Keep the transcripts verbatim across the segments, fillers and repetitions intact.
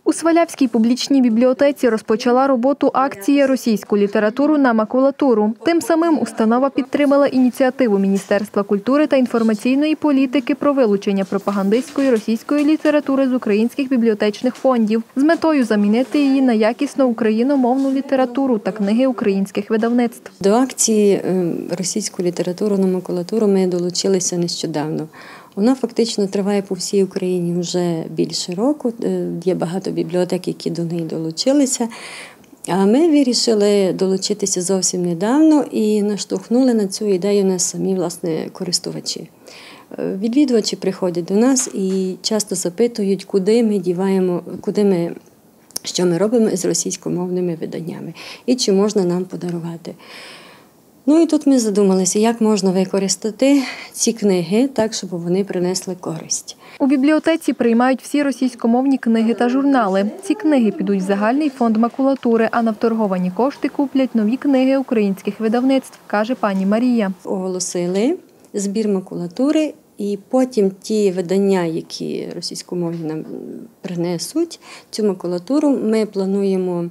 У Свалявській публічній бібліотеці розпочала роботу акція «Російську літературу на макулатуру». Тим самим установа підтримала ініціативу Міністерства культури та інформаційної політики про вилучення пропагандистської російської літератури з українських бібліотечних фондів з метою замінити її на якісну україномовну літературу та книги українських видавництв. До акції «Російську літературу на макулатуру» ми долучилися нещодавно. Вона фактично триває по всій Україні вже більше року. Є багато бібліотек, які до неї долучилися. А ми вирішили долучитися зовсім недавно і наштовхнули на цю ідею нас самі, власне, користувачі. Відвідувачі приходять до нас і часто запитують, куди ми діваємо, куди ми, що ми робимо з російськомовними виданнями і чи можна нам подарувати. Ну і тут ми задумалися, як можна використати ці книги так, щоб вони принесли користь. У бібліотеці приймають всі російськомовні книги та журнали. Ці книги підуть в загальний фонд макулатури, а на вторговані кошти куплять нові книги українських видавництв, каже пані Марія. Оголосили збір макулатури, і потім ті видання, які російськомовні нам принесуть, цю макулатуру ми плануємо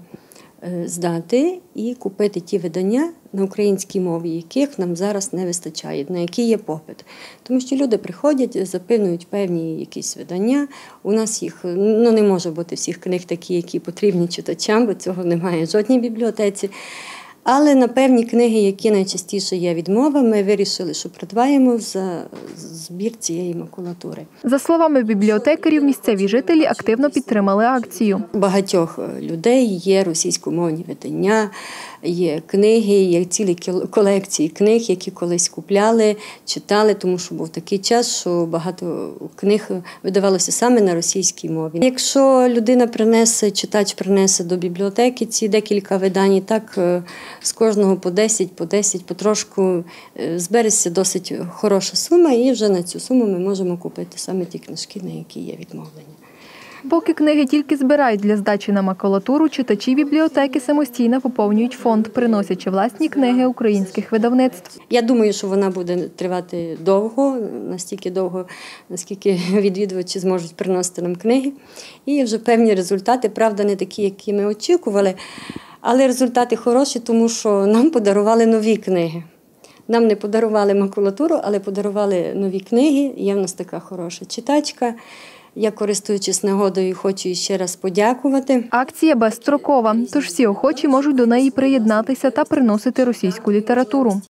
здати і купити ті видання, на українській мові, яких нам зараз не вистачає, на які є попит. Тому що люди приходять, запитують певні якісь видання. У нас їх, ну, не може бути всіх книг такі, які потрібні читачам, бо цього немає в жодній бібліотеці. Але на певні книги, які найчастіше є відмова, ми вирішили, що придбаємо за збір цієї макулатури. За словами бібліотекарів, місцеві жителі активно підтримали акцію. У багатьох людей є російськомовні видання, є книги, є цілі колекції книг, які колись купляли, читали, тому що був такий час, що багато книг видавалося саме на російській мові. Якщо людина принесе, читач принесе до бібліотеки ці декілька видань, так з кожного по десять, по десять, потрошку збереться досить хороша сума, і вже на цю суму ми можемо купити саме ті книжки, на які є відмовлення. Поки книги тільки збирають для здачі на макулатуру, читачі бібліотеки самостійно поповнюють фонд, приносячи власні книги українських видавництв. Я думаю, що вона буде тривати довго, настільки довго, наскільки відвідувачі зможуть приносити нам книги. І вже певні результати, правда, не такі, які ми очікували, але результати хороші, тому що нам подарували нові книги. Нам не подарували макулатуру, але подарували нові книги. Є в нас така хороша читачка. Я, користуючись нагодою, хочу ще раз подякувати. Акція безстрокова, тож всі охочі можуть до неї приєднатися та приносити російську літературу.